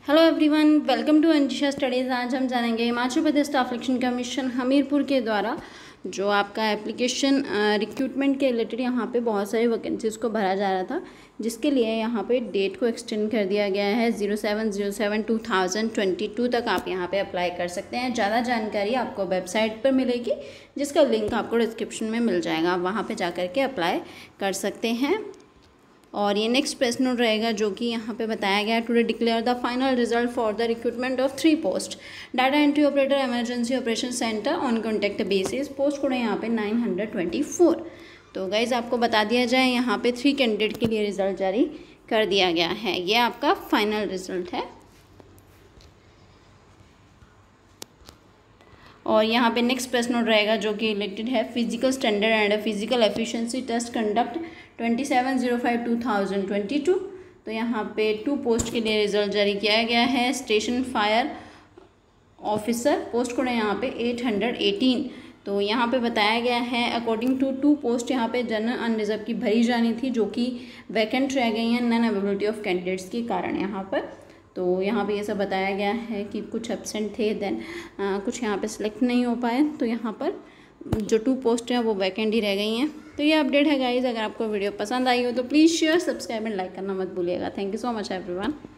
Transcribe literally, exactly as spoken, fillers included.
Hello everyone, welcome to Anjisha studies. आज हम जानेंगे Himachal Pradesh staff selection commission Hamirpur के द्वारा जो आपका एप्लीकेशन रिक्रूटमेंट के रिलेटेड यहाँ पे बहुत सारी वैकेंसीज़ को भरा जा रहा था, जिसके लिए यहाँ पे डेट को एक्सटेंड कर दिया गया है zero seven zero seven two thousand twenty two तक आप यहाँ पे अप्लाई कर सकते हैं। ज़्यादा जानकारी आपको वेबसाइट पर मिलेगी, जिसका लिंक आपको डिस्क्रिप्शन में मिल जाएगा, आप वहाँ पर जा कर के अप्लाई कर सकते हैं। और ये नेक्स्ट प्रेस नोट रहेगा जो कि यहाँ पे बताया गया है, today declare the final result for the recruitment of three post data entry operator emergency operation centre on contact basis. Post code है यहाँ पे नाइन हंड्रेड ट्वेंटी फोर। तो गाइज आपको बता दिया जाए, यहाँ पे थ्री कैंडिडेट के लिए रिजल्ट जारी कर दिया गया है। ये आपका फाइनल रिजल्ट है। और यहाँ पे नेक्स्ट प्रेस नोट रहेगा जो कि रिलेटेड है physical standard and physical efficiency test conduct twenty seven zero five two thousand twenty two. तो यहाँ पे टू पोस्ट के लिए रिजल्ट जारी किया गया है। Station fire officer, post code है यहाँ पे एट हंड्रेड एटीन। तो यहाँ पे बताया गया है अकॉर्डिंग टू टू पोस्ट यहाँ पे जनरल अनरिजर्व की भरी जानी थी, जो कि वैकेंट रह गई हैं नॉन अवेलेबिलिटी ऑफ कैंडिडेट्स के कारण यहाँ पर। तो यहाँ पे ये सब बताया गया है कि कुछ एब्सेंट थे, देन कुछ यहाँ पे सिलेक्ट नहीं हो पाए, तो यहाँ पर जो टू पोस्ट हैं वो वैकेंट ही रह गई हैं। तो ये अपडेट है गाइज। अगर आपको वीडियो पसंद आई हो तो please share, subscribe and like करना मत भूलिएगा। Thank you so much everyone.